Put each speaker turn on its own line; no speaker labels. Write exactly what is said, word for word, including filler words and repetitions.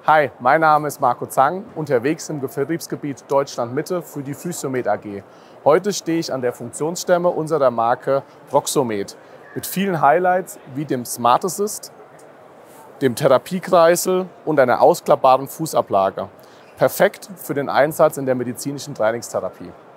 Hi, mein Name ist Marco Zang, unterwegs im Vertriebsgebiet Deutschland-Mitte für die Physiomed A G. Heute stehe ich an der Funktionsstämme unserer Marke Proxomed mit vielen Highlights wie dem Smart Assist, dem Therapiekreisel und einer ausklappbaren Fußablage. Perfekt für den Einsatz in der medizinischen Trainingstherapie.